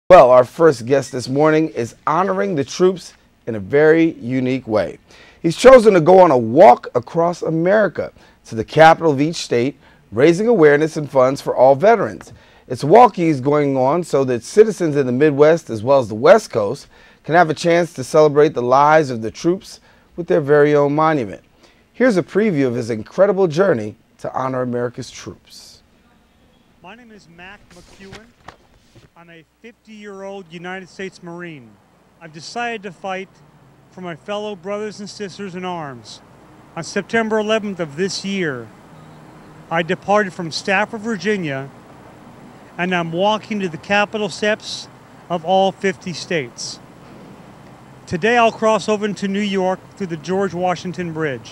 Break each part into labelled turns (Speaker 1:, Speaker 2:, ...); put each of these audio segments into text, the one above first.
Speaker 1: Well, our first guest this morning is honoring the troops in a very unique way. He's chosen to go on a walk across America to the capital of each state, raising awareness and funds for all veterans. It's a walk he's going on so that citizens in the Midwest as well as the West Coast can have a chance to celebrate the lives of the troops with their very own monument. Here's a preview of his incredible journey to honor America's troops.
Speaker 2: My name is Mac McEwen. I'm a 50-year-old United States Marine. I've decided to fight for my fellow brothers and sisters in arms. On September 11th of this year, I departed from Stafford, Virginia, and I'm walking to the Capitol steps of all 50 states. Today I'll cross over into New York through the George Washington Bridge.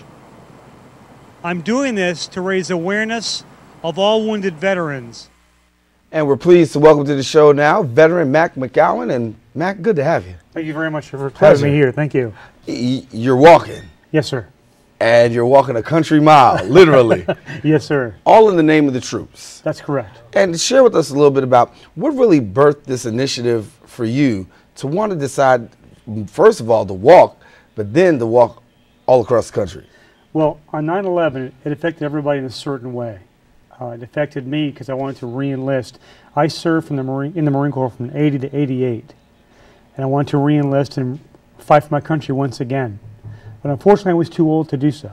Speaker 2: I'm doing this to raise awareness of all wounded veterans.
Speaker 1: And we're pleased to welcome to the show now veteran Mac McEwen. And Mac, good to have you.
Speaker 2: Thank you very much for having me here. Thank you.
Speaker 1: You're walking.
Speaker 2: Yes, sir.
Speaker 1: And you're walking a country mile, literally.
Speaker 2: Yes, sir.
Speaker 1: All in the name of the troops.
Speaker 2: That's correct.
Speaker 1: And share with us a little bit about what really birthed this initiative for you to want to decide, first of all, to walk, but then to walk all across the country.
Speaker 2: Well, on 9/11, it affected everybody in a certain way. It affected me because I wanted to re-enlist. I served in the Marine Corps from 80 to 88, and I wanted to re-enlist and fight for my country once again. But unfortunately, I was too old to do so.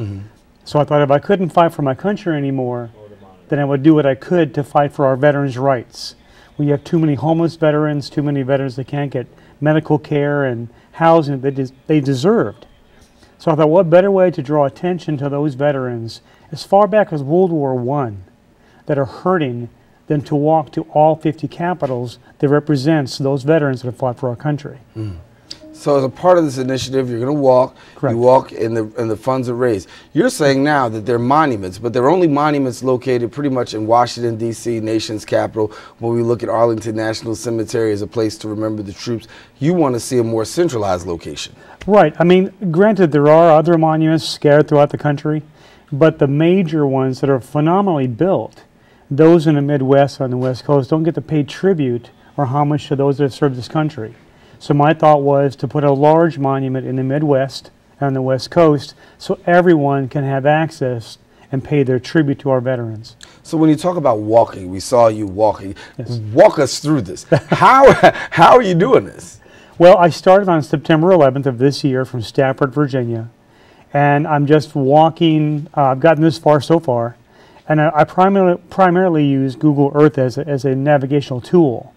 Speaker 2: So I thought if I couldn't fight for my country anymore, then I would do what I could to fight for our veterans' rights. We have too many homeless veterans, too many veterans that can't get medical care and housing that they deserved. So I thought, what better way to draw attention to those veterans as far back as World War I that are hurting than to walk to all 50 capitals that represents those veterans that have fought for our country.
Speaker 1: So as a part of this initiative, you're going to walk.
Speaker 2: Correct.
Speaker 1: You walk and the funds are raised. You're saying now that they're monuments, but they're only monuments located pretty much in Washington, D.C., nation's capital. When we look at Arlington National Cemetery as a place to remember the troops, you want to see a more centralized location.
Speaker 2: Right. I mean, granted, there are other monuments scattered throughout the country, but the major ones that are phenomenally built, those in the Midwest on the West Coast, don't get to pay tribute or homage to those that have served this country. So my thought was to put a large monument in the Midwest and on the West Coast so everyone can have access and pay their tribute to our veterans.
Speaker 1: So when you talk about walking, we saw you walking.
Speaker 2: Yes.
Speaker 1: Walk us through this. How are you doing this?
Speaker 2: Well, I started on September 11th of this year from Stafford, Virginia, and I'm just walking. I've gotten this far so far, and I primarily use Google Earth as a navigational tool.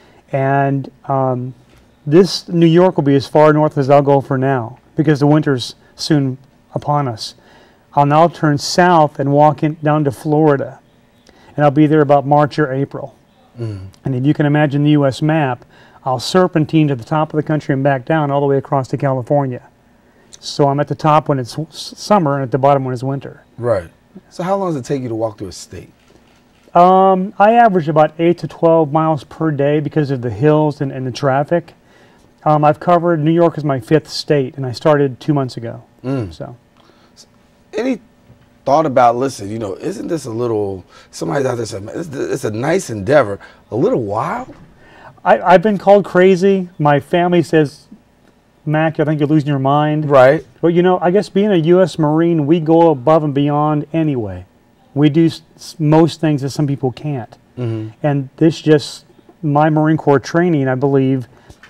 Speaker 2: And this New York will be as far north as I'll go for now because the winter's soon upon us. I'll now turn south and walk down to Florida, and I'll be there about March or April. And if you can imagine the U.S. map, I'll serpentine to the top of the country and back down all the way across to California. So I'm at the top when it's summer and at the bottom when it's winter.
Speaker 1: Right. So how long does it take you to walk through a state?
Speaker 2: I average about 8 to 12 miles per day because of the hills and the traffic. I've covered, New York is my 5th state, and I started 2 months ago. So,
Speaker 1: any thought about, listen, you know, isn't this a little, somebody's out there saying, it's a nice endeavor, a little wild?
Speaker 2: I've been called crazy. My family says, Mac, I think you're losing your mind.
Speaker 1: Right.
Speaker 2: But you know, I guess being a U.S. Marine, we go above and beyond anyway. We do most things that some people can't. And this just, my Marine Corps training, I believe,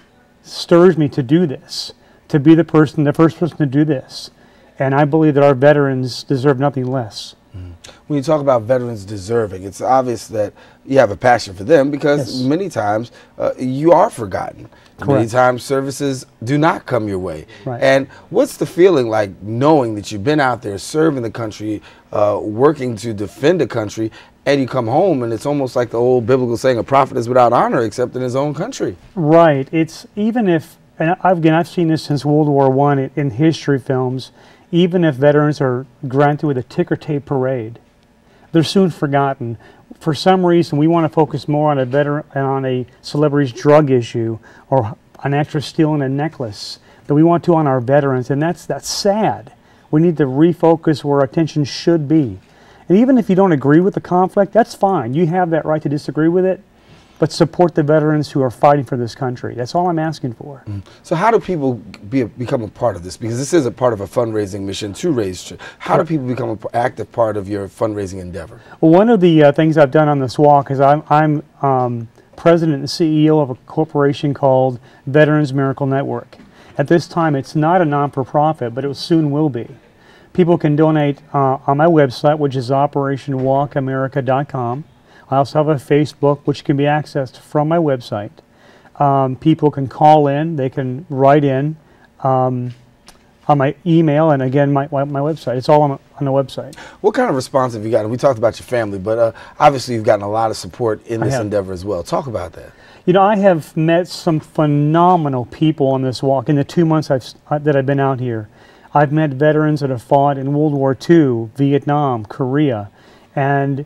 Speaker 2: stirs me to do this, to be the first person to do this. And I believe that our veterans deserve nothing less.
Speaker 1: When you talk about veterans deserving, it's obvious that you have a passion for them because many times you are forgotten.
Speaker 2: Correct.
Speaker 1: Many times services do not come your way.
Speaker 2: Right.
Speaker 1: And what's the feeling like knowing that you've been out there serving the country, working to defend the country, and you come home and it's almost like the old biblical saying, a prophet is without honor except in his own country.
Speaker 2: Right. It's even if, and I've seen this since World War I in history films, even if veterans are granted with a ticker tape parade, they're soon forgotten. For some reason, we want to focus more on a celebrity's drug issue or an extra stealing a necklace than we want to on our veterans, and that's sad. We need to refocus where our attention should be. And even if you don't agree with the conflict, that's fine. You have that right to disagree with it. but support the veterans who are fighting for this country. That's all I'm asking for.
Speaker 1: So how do people become a part of this? Because this is a part of a fundraising mission to raise. How do people become an active part of your fundraising endeavor?
Speaker 2: Well, one of the things I've done on this walk is I'm president and CEO of a corporation called Veterans Miracle Network. At this time, it's not a non-for-profit, but it soon will be. People can donate on my website, which is operationwalkamerica.com. I also have a Facebook, which can be accessed from my website. People can call in, they can write in on my email, and again, my website. It's all on the website.
Speaker 1: What kind of response have you gotten? We talked about your family, but obviously you've gotten a lot of support in this endeavor as well. Talk about that.
Speaker 2: You know, I have met some phenomenal people on this walk in the 2 months that I've been out here. I've met veterans that have fought in World War II, Vietnam, Korea, and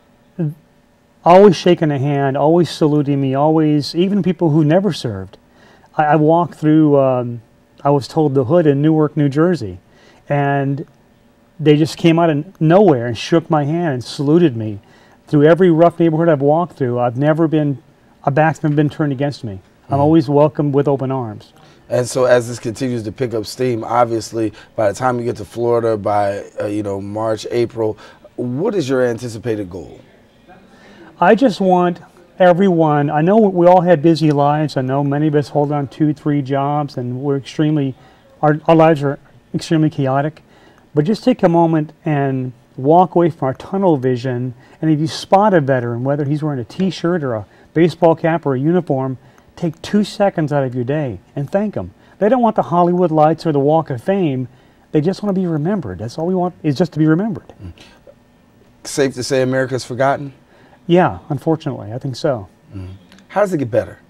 Speaker 2: always shaking a hand, always saluting me, always, even people who never served. I walked through, I was told, the hood in Newark, New Jersey, and they just came out of nowhere and shook my hand and saluted me. Through every rough neighborhood I've walked through, a back's never been turned against me. I'm always welcomed with open arms.
Speaker 1: And so as this continues to pick up steam, obviously, by the time you get to Florida by, March, April, what is your anticipated goal?
Speaker 2: I just want everyone, I know we all have busy lives. I know many of us hold on 2, 3 jobs, and our lives are extremely chaotic. But just take a moment and walk away from our tunnel vision, and if you spot a veteran, whether he's wearing a t-shirt or a baseball cap or a uniform, take 2 seconds out of your day and thank them. They don't want the Hollywood lights or the Walk of Fame. They just want to be remembered. That's all we want, is just to be remembered.
Speaker 1: Safe to say America's forgotten?
Speaker 2: Yeah, unfortunately, I think so.
Speaker 1: How does it get better?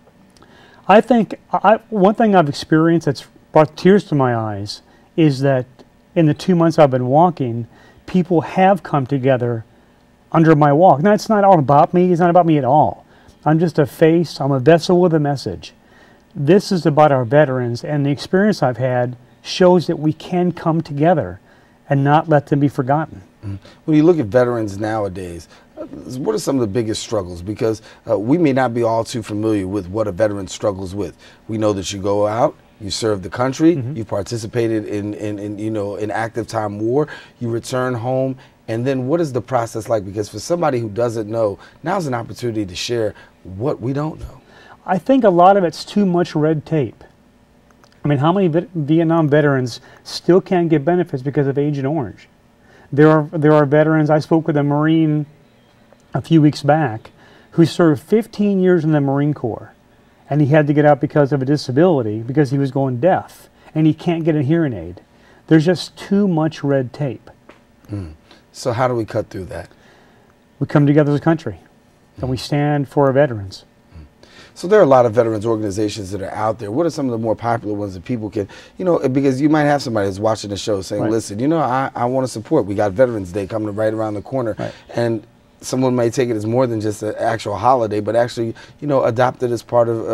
Speaker 2: I think one thing I've experienced that's brought tears to my eyes is that in the 2 months I've been walking, people have come together under my walk. Now, it's not all about me. It's not about me at all. I'm just a face. I'm a vessel with a message. This is about our veterans, and the experience I've had shows that we can come together and not let them be forgotten.
Speaker 1: When you look at veterans nowadays, what are some of the biggest struggles? Because we may not be all too familiar with what a veteran struggles with. We know that you go out, you serve the country, you participated in active time war, you return home, and then what is the process like? Because for somebody who doesn't know, now's an opportunity to share what we don't know.
Speaker 2: I think a lot of it's too much red tape. I mean, how many Vietnam veterans still can't get benefits because of Agent Orange? There are veterans. I spoke with a Marine a few weeks back who served 15 years in the Marine Corps, and he had to get out because of a disability, because he was going deaf, and he can't get a hearing aid. There's just too much red tape.
Speaker 1: So how do we cut through that?
Speaker 2: We come together as a country, and we stand for our veterans.
Speaker 1: So there are a lot of veterans organizations that are out there. What are some of the more popular ones that people can, because you might have somebody that's watching the show saying, listen, I want to support. We got Veterans Day coming right around the corner. And someone may take it as more than just an actual holiday, but actually, adopt it as part of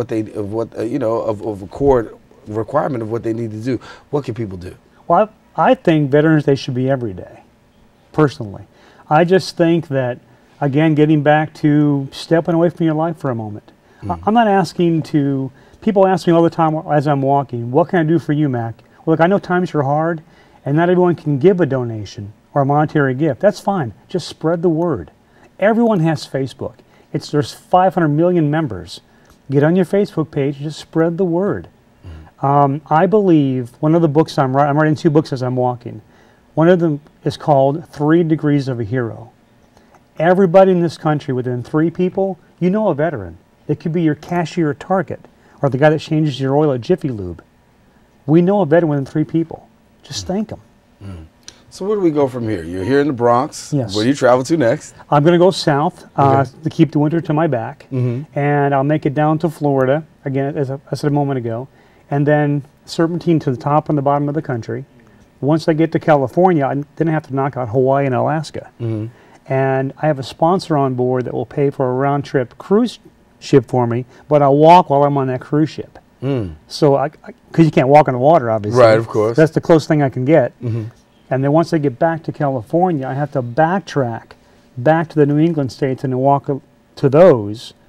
Speaker 1: a core requirement of what they need to do. What can people do?
Speaker 2: Well, I think Veterans Day should be every day, personally. I just think that, again, getting back to stepping away from your life for a moment. I'm not asking to, people ask me all the time as I'm walking, what can I do for you, Mac? Well, look, I know times are hard, and not everyone can give a donation or a monetary gift. That's fine. Just spread the word. Everyone has Facebook. There's 500 million members. Get on your Facebook page and just spread the word. I believe one of the books I'm writing 2 books as I'm walking. One of them is called 3 Degrees of a Hero. Everybody in this country, within 3 people, you know a veteran. It could be your cashier at Target or the guy that changes your oil at Jiffy Lube. We know a veteran within 3 people. Just thank them.
Speaker 1: So where do we go from here? You're here in the Bronx.
Speaker 2: Yes.
Speaker 1: Where do you travel to next?
Speaker 2: I'm going to go south to keep the winter to my back, and I'll make it down to Florida, again, as I said a moment ago, and then serpentine to the top and the bottom of the country. Once I get to California, then I have to knock out Hawaii and Alaska. And I have a sponsor on board that will pay for a round-trip cruise ship for me, but I'll walk while I'm on that cruise ship. So, because you can't walk on the water, obviously.
Speaker 1: Right, of course.
Speaker 2: That's the closest thing I can get. And then once I get back to California, I have to backtrack back to the New England states and then walk to those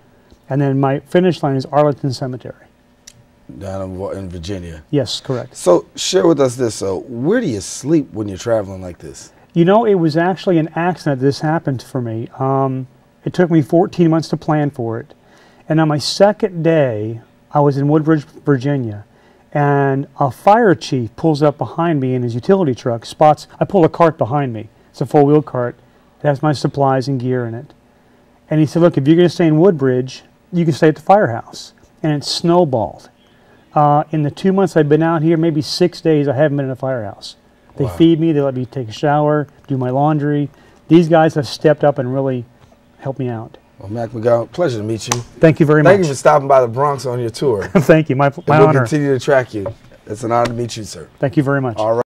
Speaker 2: And then my finish line is Arlington Cemetery.
Speaker 1: Down in Virginia.
Speaker 2: Yes, correct.
Speaker 1: So share with us this. So where do you sleep when you're traveling like this?
Speaker 2: You know, it was actually an accident that this happened for me. It took me 14 months to plan for it. And on my second day, I was in Woodbridge, Virginia, and a fire chief pulls up behind me in his utility truck, I pull a cart behind me. It's a four-wheel cart. It has my supplies and gear in it. And he said, look, if you're going to stay in Woodbridge, you can stay at the firehouse. And it snowballed. In the 2 months I've been out here, maybe 6 days, I haven't been in a firehouse. They feed me, they let me take a shower, do my laundry. These guys have stepped up and really helped me out.
Speaker 1: Well, Mac McGowan, pleasure to meet you.
Speaker 2: Thank you very much.
Speaker 1: Thank you for stopping by the Bronx on your tour.
Speaker 2: Thank you. My
Speaker 1: We'll
Speaker 2: honor.
Speaker 1: continue to track you. It's an honor to meet you, sir.
Speaker 2: Thank you very much.
Speaker 1: All right.